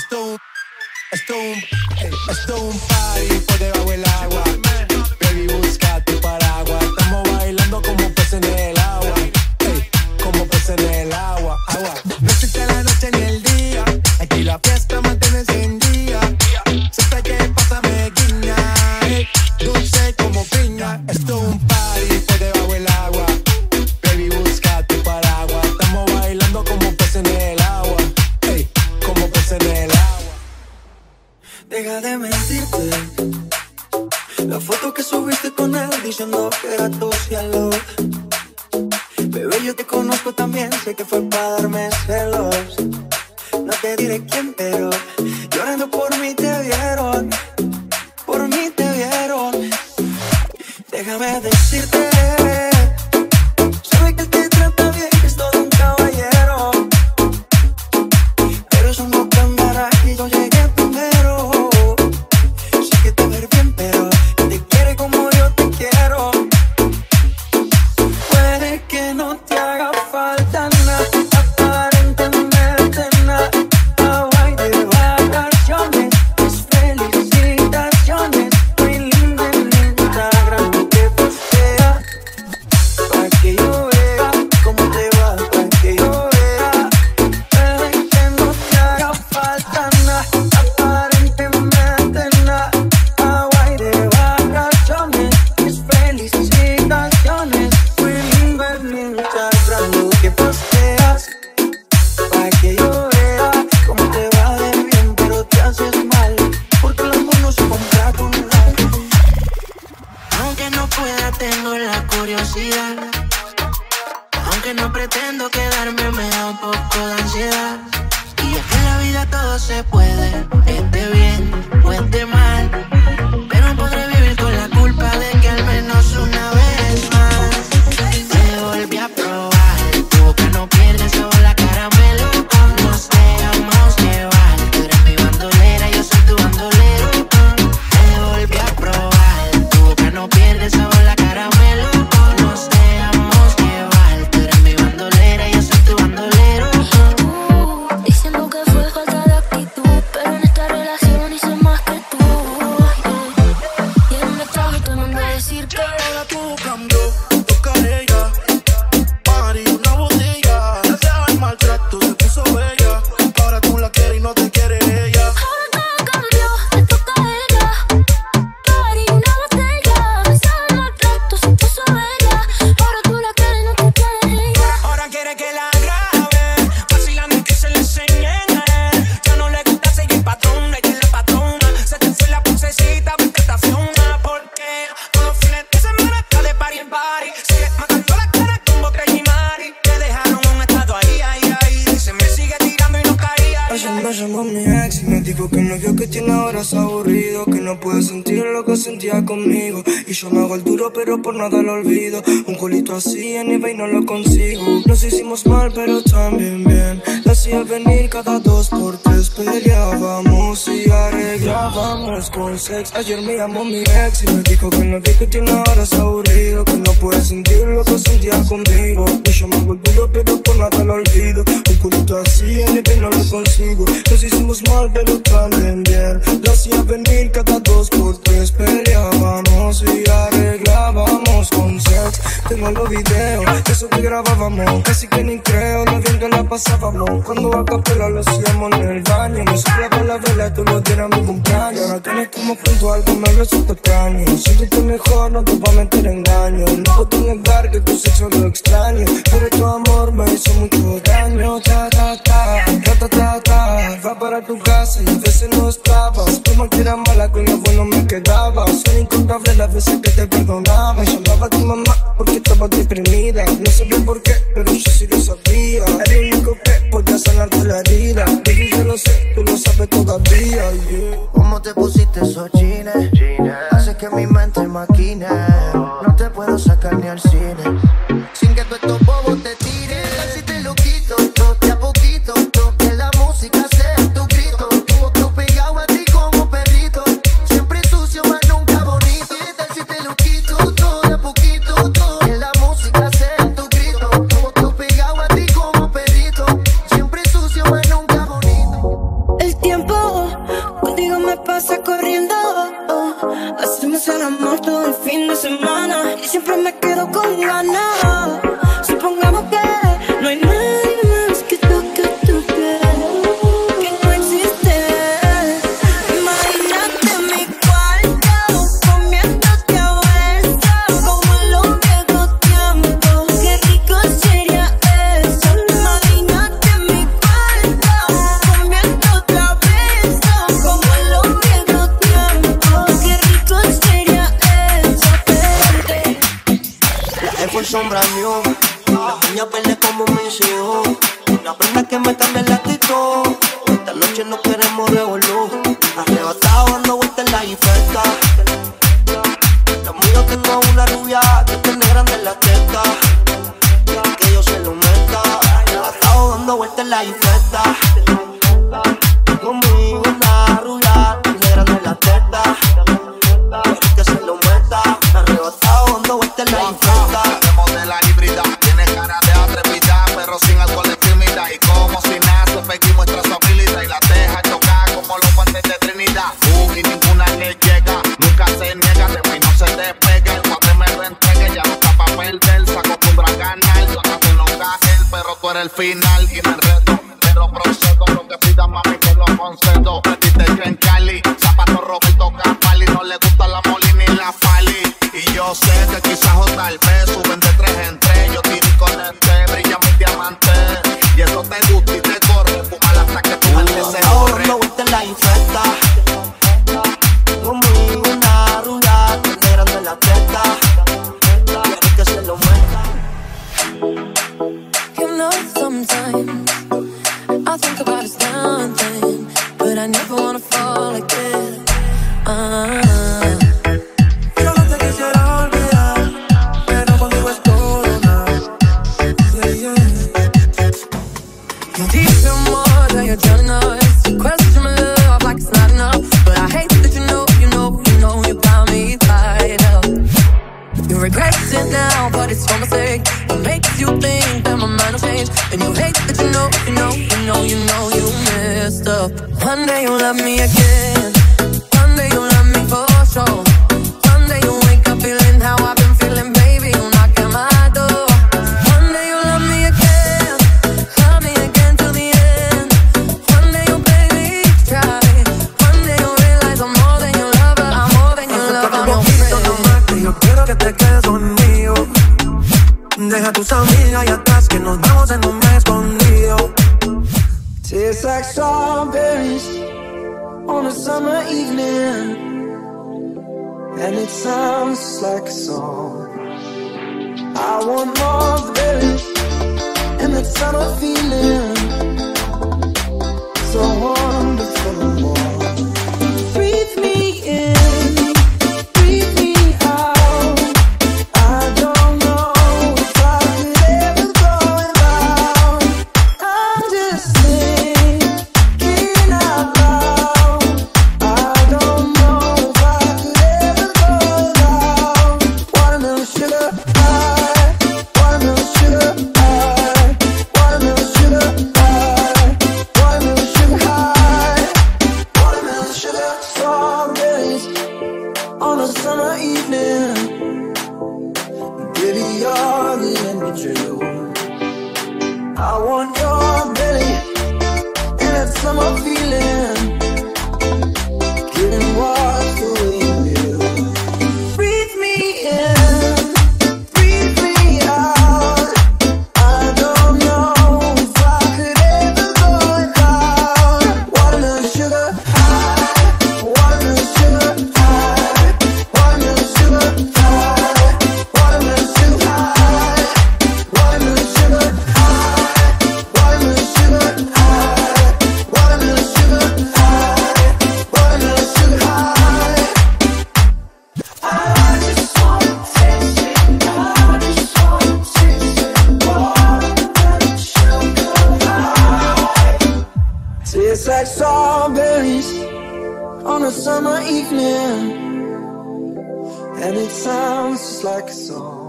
Esto es un party por debajo del agua. Baby, busca tu paraguas. Estamos bailando como peces en el agua. Ey, como peces en el agua. Agua. No existe la noche ni el día. Aquí la fiesta mantiene encendida. Siempre que pasa me guiña. Ey, dulce como piña. Esto es un party por debajo del agua. Baby, busca tu paraguas. Estamos bailando como peces en el agua. Ey, como peces en el agua. Deja de mentirte. La foto que subiste con él diciendo que era tu cielo. Bebé, yo te conozco también, sé que fue para darme celos. No te diré quién, pero llorando por mí te vieron. Por mí te vieron. Déjame decirte, sabe que él te trata bien, que es todo un caballero. Pero eso no cambiará y yo llegué primero. Sé que te ver bien, pero te quiere como yo te quiero. Puede que no te haga falta nada, aparentemente nada. Hawaii de vacaciones, mis felicitaciones. Muy linda en Instagram, que postea, pa' que yo vea cómo te va, pa' que yo vea. Puede que no te haga falta nada, aparentemente nada. Hawaii de vacaciones, mis felicitaciones. Muy linda en Instagram, lo que posteas, pa' que yo vea cómo te va de bien, pero te haces mal, porque el amor no se compra con nada. Aunque no pueda, tengo la curiosidad. Aunque no pretendo quedarme, me da un poco de ansiedad. Y es que en la vida todo se puede, esté bien o esté mal, pero no podré vivir con la culpa de que al menos una vez más te volví a probar. Tu boca no pierde sabor, la caramelo. Nos dejamos llevar. Tú eres mi bandolera, yo soy tu bandolero. Te volví a probar. Tu boca no pierde sabor, la caramelo. Nos dejamos llevar. Tú eres mi bandolera, yo soy tu bandolero. Diciendo que fue falta de actitud, pero en esta relación hice más que tú, yeah. Y en un mensaje te mandé a decir que ahora tú Cambió, toca a ella. Mari, una botella. Deseaba el maltrato, se puso bella. Ahora tú la quieres y no te quiere ella. ahora todo cambió, te toca a ella. Party, una botella, me sabe el maltrato, se puso bella. Ahora tú la quieres y no te quiere ella. Ahora quiere que la grabe, vacilando y que se le enseñen a él. Ya no le gusta seguir patrón, ella es la patrona. Se te fue la princesita, viste estaciona. Porque todos los fines de semana está de party en party. Sigue matando la cara con botella y mari. Te dejaron un estado ahí, ahí, ahí. Dice, me sigue tirando y no caía. Hace un beso con mi ex y me dijo que el novio que tiene ahora es aburrido, que no puede sentir lo que sentía conmigo. Y yo me hago el duro pero por nada lo olvido. Un culito así en eBay no lo consigo. Nos hicimos mal pero también bien. La hacía venir cada 2 por 3. Peleábamos y arreglábamos con sex. Ayer me llamó mi ex y me dijo que el novio que tiene ahora es aburrido, que no puede sentir lo que sentía conmigo. Y yo me hago el duro pero por nada lo olvido. Un culito así en eBay no lo consigo. Nos hicimos mal pero también bien. La hacía venir cada 2 por 3. Peleábamos y arreglábamos con sex. Tengo los videos, eso que grabábamos. Casi que ni creo lo bien que la pasábamos. Cuando a capela lo hacíamos en el baño. Me soplaba la vela, tú lo dieras mi cumpleaños. Ahora que no estamos juntos, algo me resulta extraño. Siéntete mejor, no te voy a meter engaño. No puedo negar que tu sexo lo extraño, pero tu amor me hizo mucho daño. Ta ta ta, ta ta ta ta. Va para tu casa y a veces no estabas. Tu mal que era mala, con lo bueno me quedaba. Son incontables las veces que te perdonaba. Me llamaba a tu mamá porque estaba deprimida. No sé bien por qué, pero yo sí lo sabía. Era el único que podía sanarte la herida. Baby, yo lo sé, tú lo sabes todavía, yeah. ¿Cómo te pusiste esos jeans? Hace que mi mente maquine. No te puedo sacar ni al cine sin que tú estos bobos te tiren. Si te lo quito, de a poquito, que la música sea tu grito. Tú pegado a ti como perrito, siempre sucio mas nunca bonito. ¿Qué tal si te lo quito, de a poquito, que la música sea tu grito? Tú pegado a ti como perrito, siempre sucio mas nunca bonito. El tiempo salimos todo el fin de semana y siempre me quedo con ganas. Supongamos que no hay nadie más que toque tu piel, que no existe. Imagínate mi cuarto comiéndote a besos como en los viejos tiempos. Qué rico sería eso. Imagínate mi cuarto comiéndote a besos como en los viejos tiempos. Qué rico sería eso. La E fue sombra mío, la uña verde como mis hijos, una prenda que me cambia el actitud. Esta noche no queremos revolú, arrebatado dando vueltas en la infesta. Lo mío tengo una rubia que tiene grande la teta, que yo se lo meta, arrebatado dando vueltas en la infesta. Conmigo una rubia que tiene grande la teta, que se lo meta, arrebatado dando vueltas en la infesta. De la híbrida, tiene cara de atrevida, pero sin alcohol de timida. Y como si nada, su pequi muestra su habilidad y la deja chocar como los guantes de Trinidad. Y ninguna le llega, nunca se niega, de mí no se despega. El guante me lo entregue, ya no está pa' perder, se acostumbra a ganar. Yo no te lo gajel, pero tú eres el final y me reto. Pero procedo, lo que pida mami que lo concedo. Metiste en Cali, zapato Roberto Campali, no le gusta la Molly ni la Fali. Y yo sé que quizás o tal vez suben de 3 en 3. Yo tiro y conecté, brilla mi diamante. Y eso te gusta y te corre, fumar hasta que tu mente se borre. No vuelta en la infesta, conmigo una rubia que tiene grande la teta, quiere que se lo muestra. You know sometimes I think about us nothing, but I never wanna fall like this. Yo no te quisiera olvidar, pero contigo es todo nada. Yeah, yeah. You're deep in water, you're drowning us. You question my love like it's not enough, but I hate that you know you got me tied up. You regret it now, but it's for my sake. It makes you think that my mind will change, and you hate that you know you messed up. One day you'll love me again, one day you'll love me for sure. One day you'll wake up feeling how I've been feeling, baby, you'll knock at my door. One day you'll love me again till the end. One day you'll baby try, one day you'll realize I'm more than your lover, I'm more than your lover, I'm your friend. Que yo quiero que te quedes conmigo. Deja tus amigas y atrás que nos vamos en un mes escondido. Tastes like strawberries on a summer evening, and it sounds just like a song. I want more of the berries and that summer feeling, so wonderful and warm. Breathe me in, breathe me out. I don't know if I could ever go without. I'm just thinking out loud. I don't know if I could ever go without. Watermelon sugar high, watermelon sugar high, watermelon sugar high, watermelon sugar high, watermelon sugar. Strawberries on a summer evening, baby, you're the end true. I want your belly and that summer feeling, getting washed away in you. Breathe me in, breathe me out. I don't know if I could ever go without. Watermelon sugar high, watermelon sugar high, watermelon sugar high, watermelon sugar high, watermelon sugar high, watermelon sugar high, watermelon sugar high, watermelon sugar high. I just wanna taste it, I just wanna taste it. Watermelon sugar high. Tastes like strawberries on a summer evening, and it sounds just like a song.